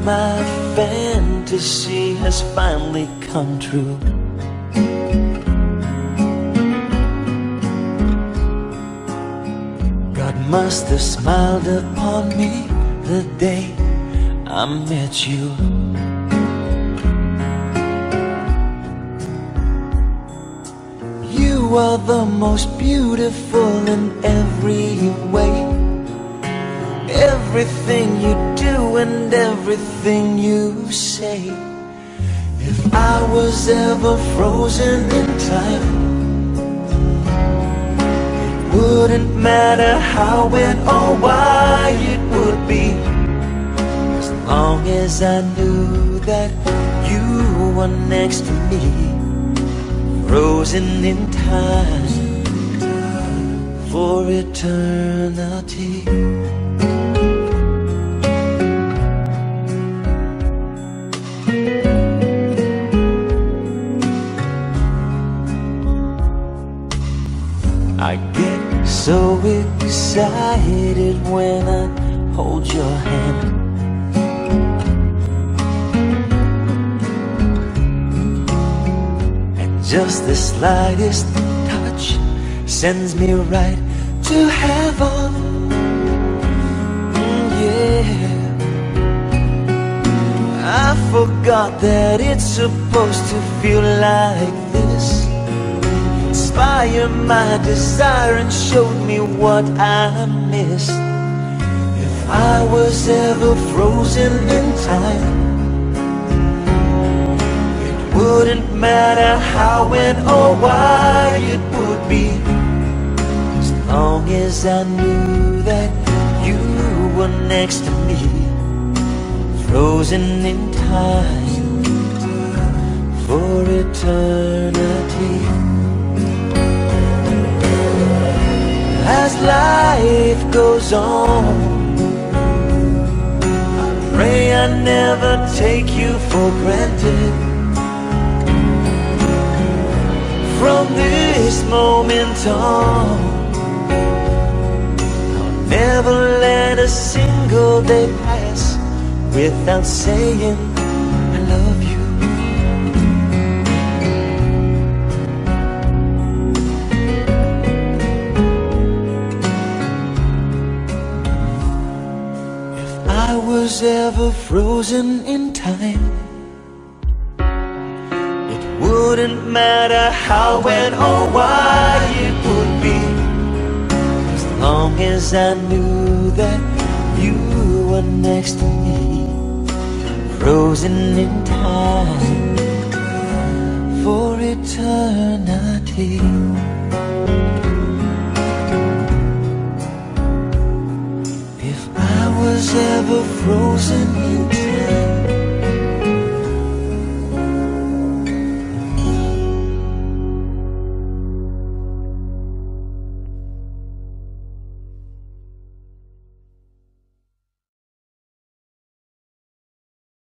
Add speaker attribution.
Speaker 1: my fantasy has finally come true. God must have smiled upon me the day I met you. You are the most beautiful in every way. Everything you do and everything you say. If I was ever frozen in time, it wouldn't matter how, when, or why it would be, as long as I knew that you were next to me, frozen in time for eternity. I get so excited when I hold your hand. And just the slightest touch sends me right to heaven. Yeah, I forgot that it's supposed to feel like this. Inspired my desire and showed me what I missed. If I was ever frozen in time, it wouldn't matter how, when, or why it would be, as long as I knew that you were next to me, frozen in time for eternity. As life goes on, I pray I never take you for granted. From this moment on, I'll never let a single day pass without saying I love you. I was ever frozen in time, it wouldn't matter how, when, or why it would be, as long as I knew that you were next to me, frozen in time for eternity. Was ever frozen